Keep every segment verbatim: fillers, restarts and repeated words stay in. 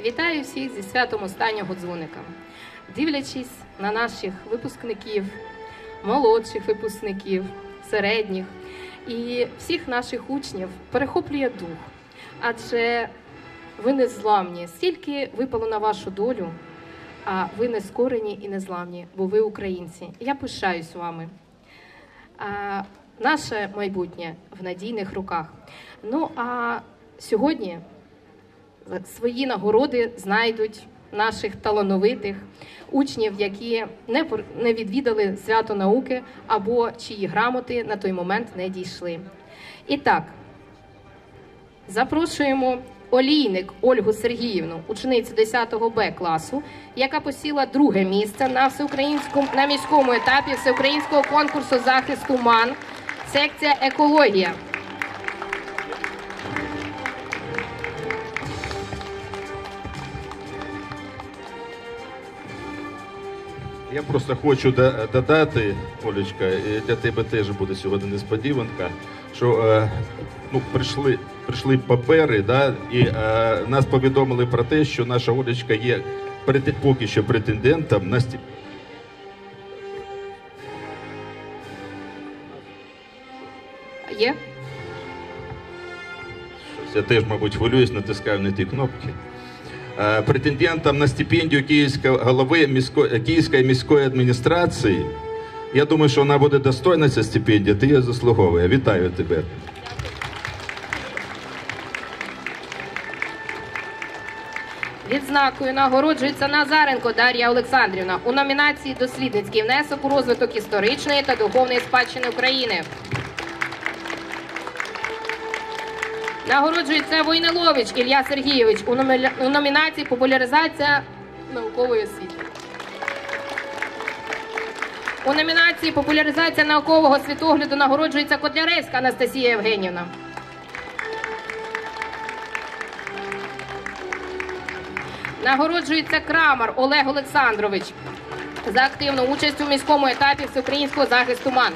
Вітаю всіх зі святом останнього дзвоника. Дивлячись на наших випускників, молодших випускників, середніх і всіх наших учнів, перехоплює дух. Адже ви не зламні, стільки випало на вашу долю, а ви не скорені і не зламні, бо ви українці. Я пишаюсь вами. А наше майбутнє в надійних руках. Ну, а сьогодні свої нагороди знайдуть наших талановитих учнів, які не, не відвідали свято науки або чиї грамоти на той момент не дійшли. І так, запрошуємо Олійник Ольгу Сергіївну, ученицю десятого Б класу, яка посіла друге місце на всеукраїнському на міському етапі всеукраїнського конкурсу захисту МАН, секція екологія. Я просто хочу додати, Олечка, і для тебе теж буде сьогодні несподіванка, що ну, прийшли, прийшли папери, да, і е, нас повідомили про те, що наша Олечка є поки що претендентом на стипендію. Є? Я теж, мабуть, хвилююсь, натискаю на ті кнопки. Претендентом на стипендію Київської голови міської, Київської міської адміністрації. Я думаю, що вона буде достойна, ця стипендія, ти її заслуговує. Вітаю тебе. Відзнакою нагороджується Назаренко Дар'я Олександрівна у номінації «Дослідницький внесок у розвиток історичної та духовної спадщини України». Нагороджується Войнилович Ілля Сергійович у номінації «Популяризація наукової освіти». У номінації «Популяризація наукового світогляду» нагороджується Котляревська Анастасія Євгенівна. Нагороджується Крамар Олег Олександрович за активну участь у міському етапі всеукраїнського захисту МАН.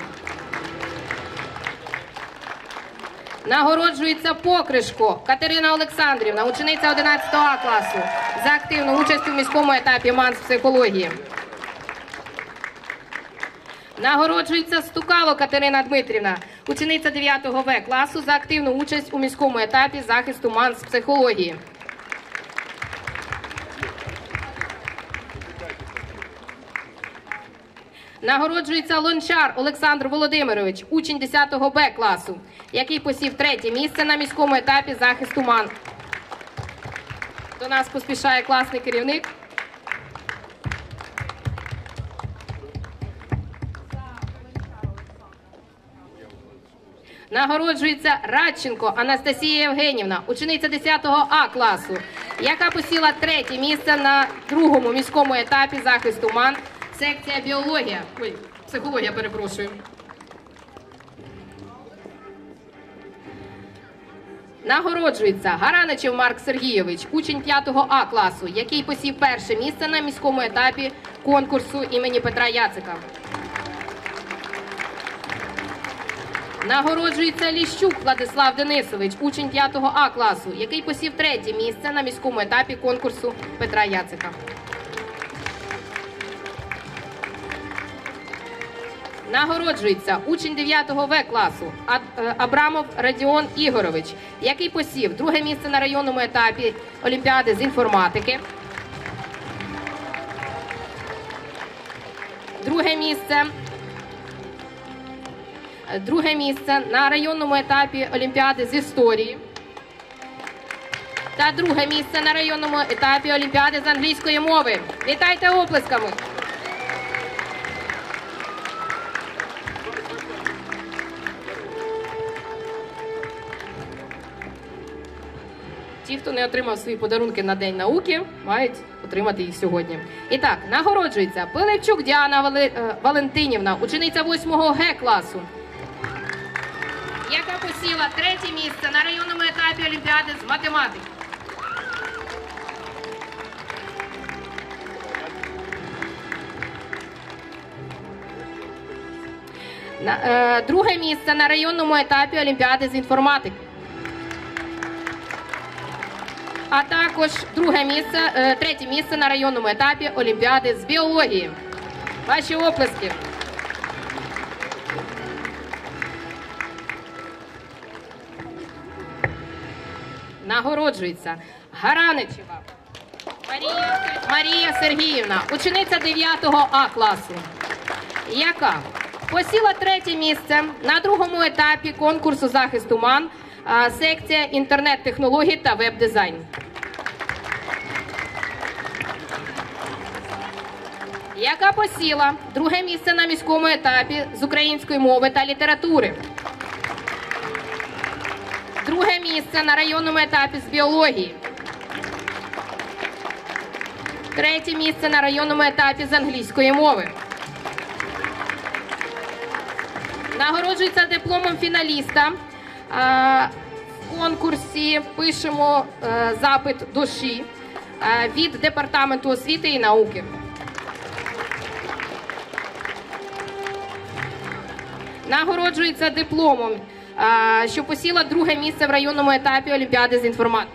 Нагороджується Покришко Катерина Олександрівна, учениця одинадцятого А класу, за активну участь у міському етапі МАН з психології. Нагороджується Стукало Катерина Дмитрівна, учениця дев'ятого В класу, за активну участь у міському етапі захисту МАН з психології. Нагороджується Лончар Олександр Володимирович, учень десятого Б класу, який посів третє місце на міському етапі захисту МАН. До нас поспішає класний керівник. Нагороджується Радченко Анастасія Євгенівна, учениця десятого А класу, яка посіла третє місце на другому міському етапі захисту МАН, секція біологія. Ой, психологія, перепрошую. Нагороджується Гараничев Марк Сергійович, учень п'ятого А класу, який посів перше місце на міському етапі конкурсу імені Петра Яцика. Нагороджується Ліщук Владислав Денисович, учень п'ятого А класу, який посів третє місце на міському етапі конкурсу Петра Яцика. Нагороджується учень дев'ятого В класу Абрамов Радіон Ігорович, який посів друге місце на районному етапі Олімпіади з інформатики. Друге місце, друге місце на районному етапі Олімпіади з історії. Та друге місце на районному етапі Олімпіади з англійської мови. Вітайте оплесками! Ті, хто не отримав свої подарунки на День науки, мають отримати їх сьогодні. І так, нагороджується Пилипчук Діана Вали... Валентинівна, учениця восьмого Г класу, яка посіла третє місце на районному етапі Олімпіади з математики. На, е, друге місце на районному етапі Олімпіади з інформатики. а також друге місце, е, третє місце на районному етапі Олімпіади з біології. Ваші оплески. Нагороджується Гараничева Марія, Марія Сергіївна, учениця дев'ятого А класу, яка посіла третє місце на другому етапі конкурсу захисту МАН, а, секція інтернет-технологій та веб-дизайн. Яка посіла друге місце на міському етапі з української мови та літератури. Друге місце на районному етапі з біології. Третє місце на районному етапі з англійської мови. Нагороджується дипломом фіналіста в конкурсі «Пишемо запит душі» від Департаменту освіти і науки. Нагороджується дипломом, що посіла друге місце в районному етапі Олімпіади з інформатики.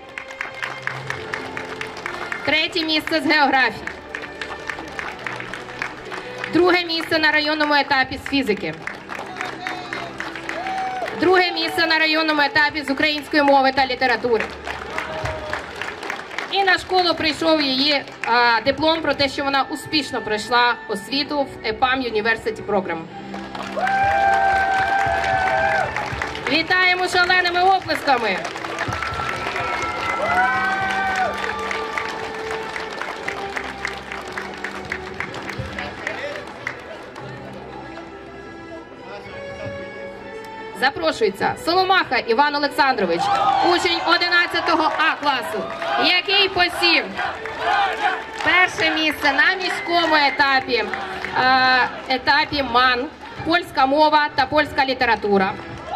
Третє місце з географії. Друге місце на районному етапі з фізики. Друге місце на районному етапі з української мови та літератури. І на школу прийшов її а, диплом про те, що вона успішно пройшла освіту в ЕПАМ University Program. Вітаємо шаленими оплесками! Запрошується Соломаха Іван Олександрович, учень одинадцятого А класу, який посів перше місце на міському етапі, е, етапі МАН, польська мова та польська література.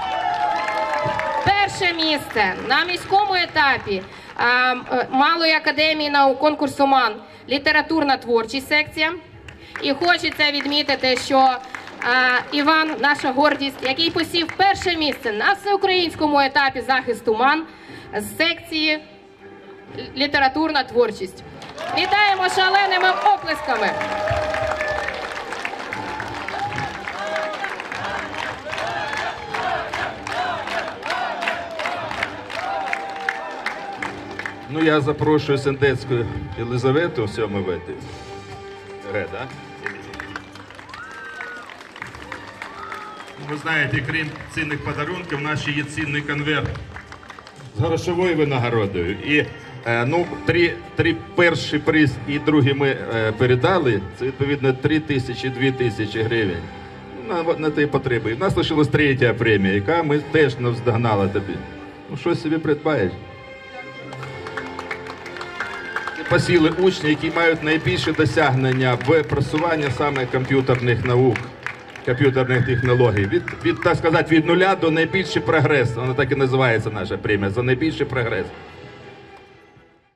Перше місце на міському етапі е, Малої академії наук конкурсу МАН, літературна творчість секція. І хочеться відмітити, що А, Іван, наша гордість, який посів перше місце на всеукраїнському етапі захисту МАН з секції літературна творчість. Вітаємо шаленими оплесками! Ну, я запрошую Сендецьку Єлизавету в сьомий В. Г, да? Ви знаєте, крім цінних подарунків, в нас ще є цінний конверт з грошовою винагородою. І е, ну, три, три перший приз і другий ми е, передали. Це відповідно три тисячі, дві тисячі гривень на, на ті потреби. І в нас лишилась третя премія, яка ми теж навздогнали тобі. Ну, щось собі придбаєш. Посіли учні, які мають найбільше досягнення в просуванні саме комп'ютерних наук, комп'ютерних технологій. Від, від, так сказати, від нуля до найбільший прогрес. Вона так і називається наша премія, за найбільший прогрес.